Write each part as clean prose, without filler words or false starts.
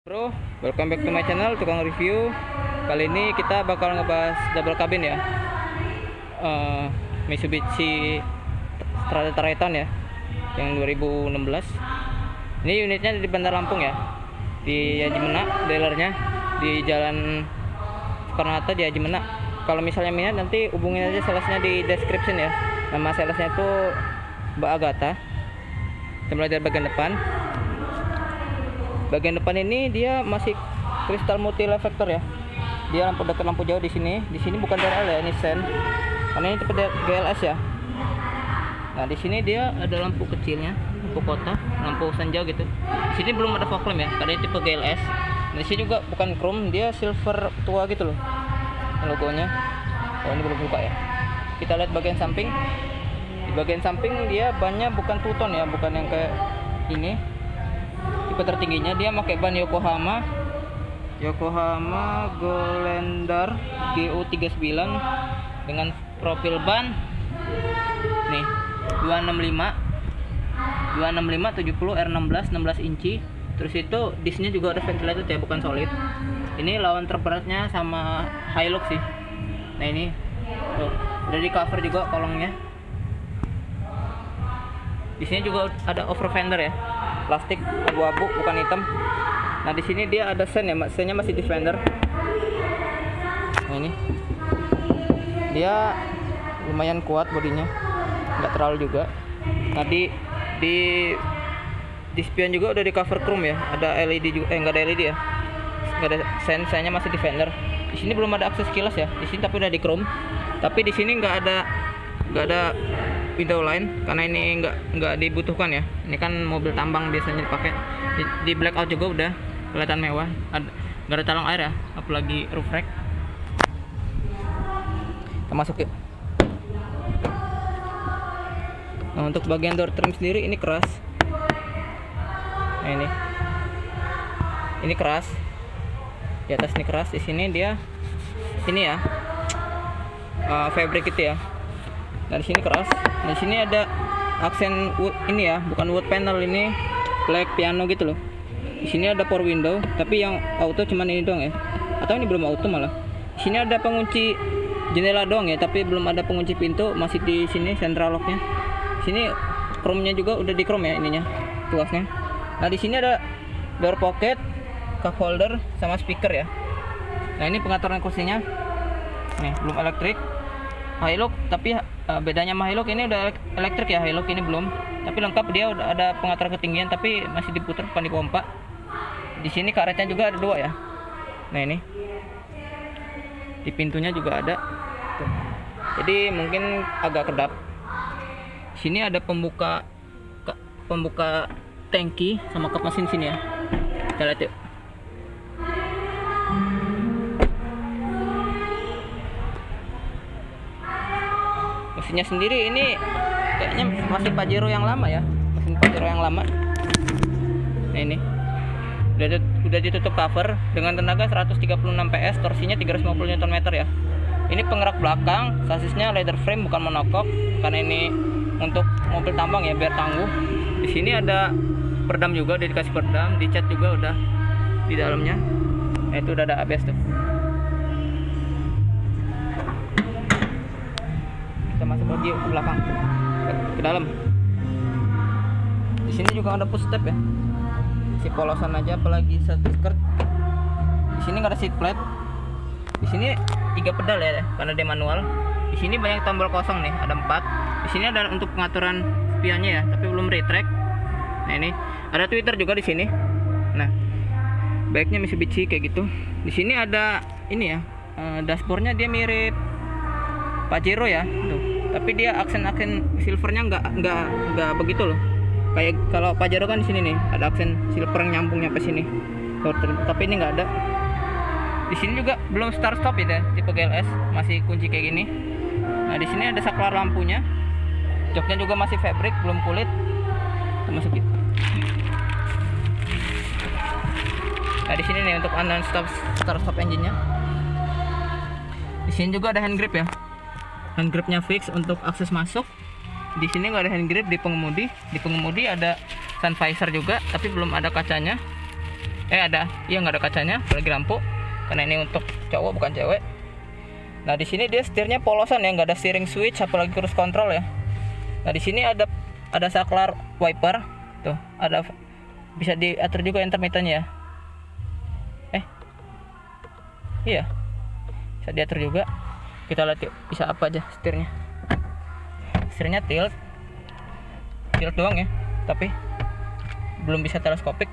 Bro, welcome back to my channel Tukang Review. Kali ini kita bakal ngebahas double cabin ya, Mitsubishi Strada Triton ya, yang 2016. Ini unitnya di Bandar Lampung ya, di Haji Menak, dealernya di Jalan Soekarno-Hatta di Haji Menak. Kalau misalnya minat nanti hubungin aja salesnya di description ya. Nama salesnya itu Mbak Agatha. Kita mulai dari bagian depan. Bagian depan ini dia masih kristal multi reflektor ya. Dia lampu dekat, lampu jauh di sini. Di sini bukan DRL ya, ini sen. Karena ini tipe GLS ya. Nah, di sini dia ada lampu kecilnya, lampu kota, lampu senja gitu. Di sini belum ada fog lamp ya, karena ini tipe GLS. Nah, di sini juga bukan chrome, dia silver tua gitu loh. Logonya. Oh, ini belum buka ya. Kita lihat bagian samping. Di bagian samping dia bannya bukan two-tone ya, bukan yang kayak ini. Tipe tertingginya dia pakai ban Yokohama Golandar GU39 dengan profil ban nih 265 70 R16 16 inci. Terus itu disnya juga ada ventilator ya, bukan solid. Ini lawan terberatnya sama Hilux sih. Nah, ini tuh, udah di cover juga kolongnya. Di sini juga ada over fender ya, plastik abu-abu bukan hitam. Nah, di sini dia ada sen ya, sennya masih di fender. Nah, ini dia lumayan kuat bodinya, nggak terlalu juga. Nah, di spion juga udah di cover chrome ya, ada LED juga, nggak ada LED ya, nggak ada sen, sennya masih di fender. Di sini belum ada akses kilas ya, di sini tapi udah di chrome. Tapi di sini nggak ada window line karena ini nggak dibutuhkan ya. Ini kan mobil tambang biasanya dipakai. Di blackout juga udah kelihatan mewah. Nggak ada talang air ya, apalagi roof rack. Kita masuk yuk. Nah, untuk bagian door trim sendiri ini keras. Nah, ini keras. Di atas ini keras, di sini dia ini ya, fabric itu ya. Nah, di sini keras. Nah, di sini ada aksen wood ini ya, bukan wood panel, ini black piano gitu loh. Di sini ada power window, tapi yang auto cuman ini doang ya. Atau ini belum auto malah. Di sini ada pengunci jendela doang ya, tapi belum ada pengunci pintu, masih di sini central locknya. Di sini chrome-nya juga udah di chrome ya ininya, tuasnya. Nah, di sini ada door pocket, cup holder sama speaker ya. Nah, ini pengaturan kursinya. Nih, belum elektrik. Hilux, tapi bedanya sama Hilux ini udah elektrik ya, Hilux ini belum. Tapi lengkap, dia udah ada pengatur ketinggian tapi masih diputar, bukan dipompa. Di sini karetnya juga ada dua ya. Nah, ini di pintunya juga ada. Tuh. Jadi mungkin agak kedap. Di sini ada pembuka tangki sama kap mesin sini ya. Kita lihat yuk. Mesinnya sendiri ini kayaknya masih Pajero yang lama ya, mesin Pajero yang lama. Nah, ini udah ditutup cover dengan tenaga 136 PS, torsinya 350 Nm ya. Ini penggerak belakang, sasisnya leather frame bukan monokok karena ini untuk mobil tambang ya, biar tangguh. Di sini ada peredam juga, udah dikasih peredam, dicat juga udah di dalamnya. Nah, itu udah ada ABS tuh. Kita masuk lagi ke belakang, ke dalam. Di sini juga ada push step ya, si polosan aja, apalagi skirt. Di sini nggak ada seat plate. Di sini 3 pedal ya, karena dia manual. Di sini banyak tombol kosong nih, ada 4. Di sini ada untuk pengaturan spionnya ya, tapi belum retract. Nah, ini ada tweeter juga di sini. Nah, baiknya Mitsubishi kayak gitu. Di sini ada ini ya, dashboardnya dia mirip Pajero ya, tuh. Tapi dia aksen silvernya nggak begitu loh. Kayak kalau Pajero kan di sini nih ada aksen silver yang nyambung nyampe sini. Tapi ini nggak ada. Di sini juga belum start stop ya, tipe GLS, masih kunci kayak gini. Nah, di sini ada saklar lampunya. Joknya juga masih fabric, belum kulit. Kita masukin. Nah, di sini nih untuk non-stop start-stop engine-nya. Di sini juga ada hand grip ya. Hand gripnya fix untuk akses masuk. Di sini nggak ada hand grip di pengemudi. Di pengemudi ada sun visor juga, tapi belum ada kacanya. Ada, iya nggak ada kacanya, apalagi lampu, karena ini untuk cowok bukan cewek. Nah di sini dia setirnya polosan ya, nggak ada steering switch, apalagi cruise control ya. Nah di sini ada saklar wiper, tuh ada, bisa diatur juga intermittennya ya. Iya, bisa diatur juga. Kita lihat yuk, bisa apa aja setirnya. Setirnya tilt doang ya, tapi belum bisa teleskopik.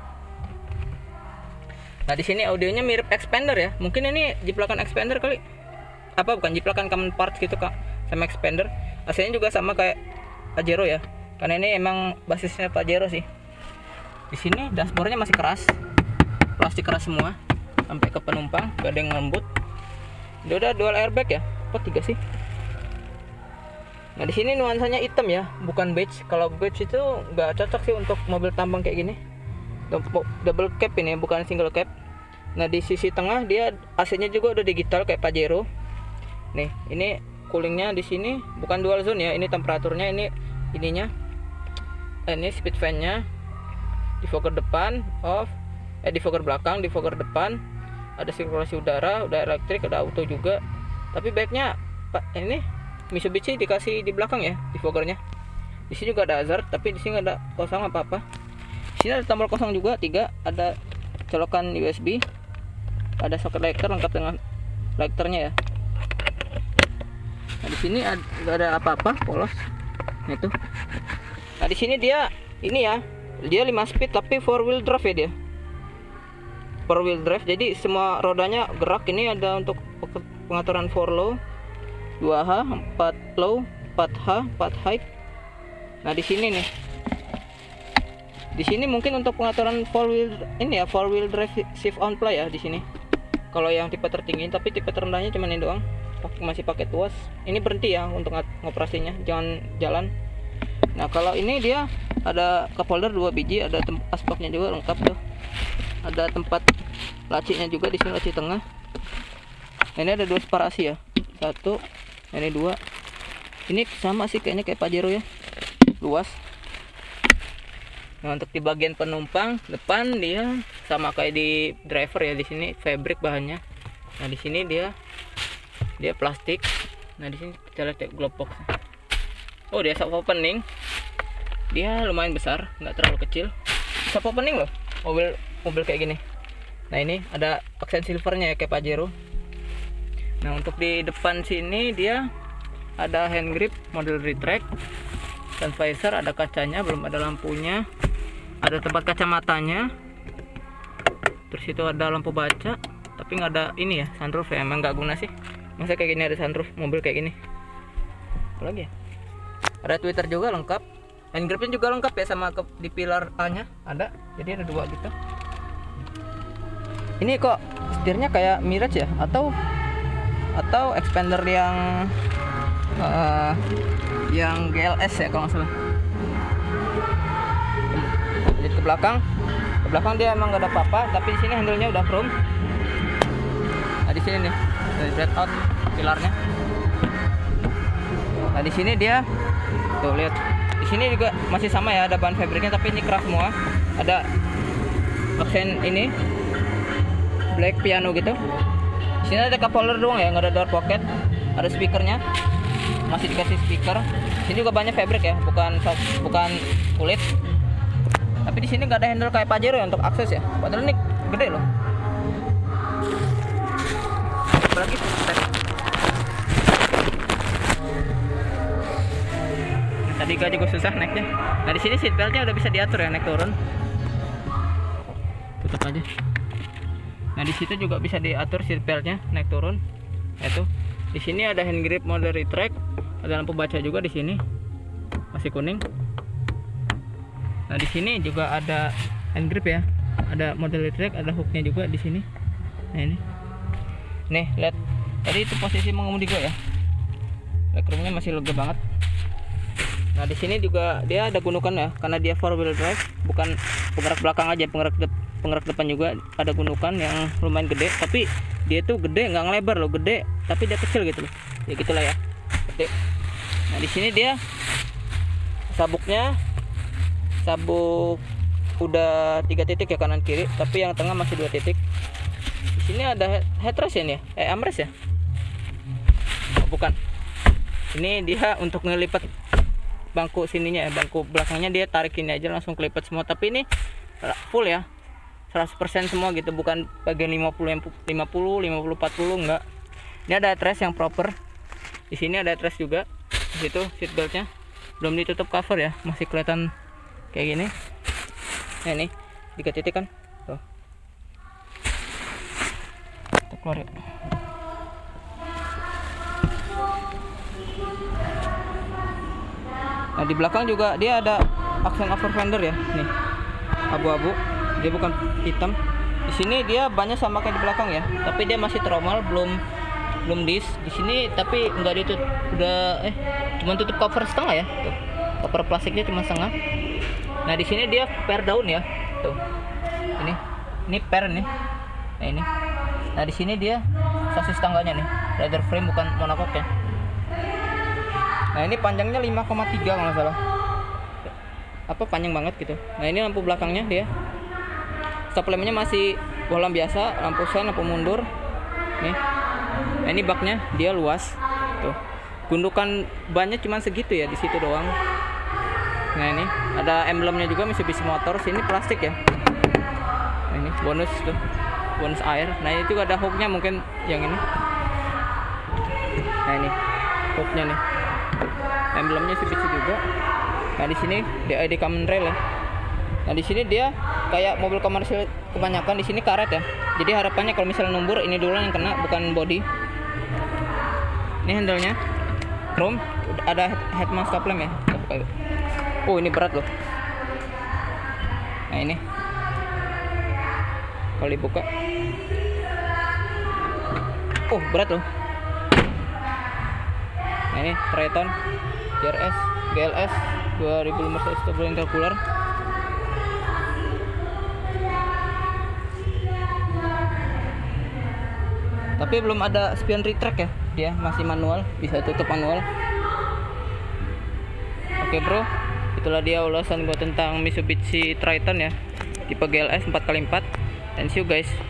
Nah di sini audionya mirip expander ya, mungkin ini jiplakan expander kali. Apa bukan jiplakan common parts gitu kak, sama expander. Aslinya juga sama kayak Pajero ya, karena ini emang basisnya Pajero sih. Di sini dashboardnya masih keras, plastik keras semua, sampai ke penumpang, gak ada yang lembut. Dia udah dual airbag ya, kok 3 sih? Nah di sini nuansanya hitam ya, bukan beige. Kalau beige itu nggak cocok sih untuk mobil tambang kayak gini. Double cap ini, bukan single cap. Nah di sisi tengah dia AC-nya juga udah digital kayak Pajero. Nih, ini coolingnya di sini bukan dual zone ya, ini temperaturnya, ini ininya. Ini speed fan-nya. Defogger depan off, defogger belakang, defogger depan. Ada sirkulasi udara, udah elektrik, ada auto juga. Tapi baiknya ini Mitsubishi dikasih di belakang ya, defoggernya. Di sini juga ada hazard, tapi di sini nggak ada kosong apa-apa. Di sini ada tombol kosong juga 3, ada colokan USB, ada soket lighter lengkap dengan lighternya ya. Nah di sini nggak ada apa-apa, polos. Nah itu. Nah di sini dia ini ya, dia 5 speed tapi 4 wheel drive ya dia. 4 wheel drive, jadi semua rodanya gerak. Ini ada untuk pengaturan 4 low, 2H, 4 low, 4H, 4 high. Nah di sini nih, di sini mungkin untuk pengaturan 4 wheel drive shift on play ya di sini. Kalau yang tipe tertinggi, tapi tipe terendahnya cuma ini doang, masih pakai tuas. Ini berhenti ya untuk ngoperasinya, jangan jalan. Nah kalau ini dia ada cup holder 2 biji, ada aspaknya juga lengkap tuh. Ada tempat lacinya juga di sini, laci tengah. Nah, ini ada 2 separasi ya, 1, ini 2. Ini sama sih kayaknya kayak Pajero ya, luas. Nah untuk di bagian penumpang depan dia sama kayak di driver ya, di sini fabric bahannya. Nah di sini dia plastik. Nah di sini kita lihat glove box. Oh dia soft opening, dia lumayan besar, nggak terlalu kecil. Soft opening loh, mobil kayak gini. Nah ini ada aksen silvernya ya kayak Pajero. Nah untuk di depan sini dia ada hand grip model retract dan visor, ada kacanya, belum ada lampunya, ada tempat kacamatanya. Terus itu ada lampu baca, tapi nggak ada ini ya, sunroof ya, emang nggak guna sih. Masa kayak gini ada sunroof mobil kayak gini? Apalagi ya? Ada tweeter juga lengkap, hand gripnya juga lengkap ya, sama di pilar A nya ada, jadi ada 2 gitu. Ini kok setirnya kayak Mirage ya, atau expander yang GLS ya kalau nggak salah. Jadi ke belakang dia emang nggak ada apa-apa, tapi di sini handle-nya udah chrome. Nah di sini nih dari bread out pilarnya. Nah di sini dia tuh lihat, di sini juga masih sama ya, ada bahan fabriknya tapi ini keras semua. Ada aksen ini black piano gitu. Di sini ada cup holder doang ya, nggak ada door pocket. Ada speakernya, masih dikasih speaker. Di sini juga banyak fabric ya, bukan kulit. Tapi di sini nggak ada handle kayak Pajero ya untuk akses ya. Padahal ini gede loh. Apalagi tadi gak juga susah naiknya. Nah di sini seatbeltnya udah bisa diatur ya, naik turun. Tutup aja. Nah di situ juga bisa diatur seatbeltnya naik turun. Itu di sini ada hand grip model retract, ada lampu baca juga di sini, masih kuning. Nah di sini juga ada hand grip ya, ada model retract, ada hooknya juga di sini. Nah ini, nih lihat, tadi itu posisi mengemudi gue ya, legroomnya masih lega banget. Nah di sini juga dia ada gunukan ya, karena dia 4 wheel drive, bukan penggerak belakang aja, penggerak depan juga ada gunukan yang lumayan gede. Tapi dia tuh gede, nggak ngelebar loh, gede tapi dia kecil gitu loh, ya gitulah ya, gede. Nah di sini dia sabuknya sabuk udah 3 titik ya kanan kiri, tapi yang tengah masih 2 titik. Di sini ada headrest ya, armrest ya. Oh, bukan. Ini dia untuk ngelipat bangku sininya ya, bangku belakangnya dia tarik ini aja langsung kelipat semua. Tapi ini full ya, 100% semua gitu, bukan bagian 50 40 enggak. Ini ada headrest yang proper. Di sini ada headrest juga. Di situ seat beltnya belum ditutup cover ya, masih kelihatan kayak gini. Nah ini 3 titik kan tuh. Kita keluar ya. Nah di belakang juga dia ada aksen over fender ya, nih abu-abu, dia bukan hitam. Di sini dia banyak sama kayak di belakang ya, tapi dia masih tromel, belum disc. Di sini tapi enggak ditutup, udah cuma tutup cover setengah ya, tuh cover plastiknya cuma setengah. Nah di sini dia per daun ya, tuh ini per nih. Nah ini, nah di sini dia sasis tangganya nih, rider frame bukan monocoque ya. Nah ini panjangnya 5,3 kalau nggak salah, apa panjang banget gitu. Nah ini lampu belakangnya dia, stop lampnya masih bohlam biasa, lampu sen, lampu mundur nih. Nah ini baknya dia luas tuh, gundukan bannya cuma segitu ya, di situ doang. Nah ini ada emblemnya juga Mitsubishi Motors, ini plastik ya. Nah, ini bonus tuh, bonus air. Nah ini juga ada hooknya mungkin yang ini. Nah ini hooknya nih, emblemnya Mitsubishi juga. Nah di sini DID common rail ya. Nah di sini dia kayak mobil komersil kebanyakan, di sini karet ya. Jadi harapannya kalau misalnya numbur ini dulu yang kena, bukan body. Ini handle-nya chrome, ada headmount stop lamp ya. Oh ini berat loh. Nah ini kalau dibuka, oh berat loh. Nah ini Triton GRS GLS 2500 turbo intercooler. Tapi belum ada spion retract ya, dia masih manual, bisa tutup manual. Oke bro, itulah dia ulasan gua tentang Mitsubishi Triton ya, tipe GLS 4x4. And see you guys.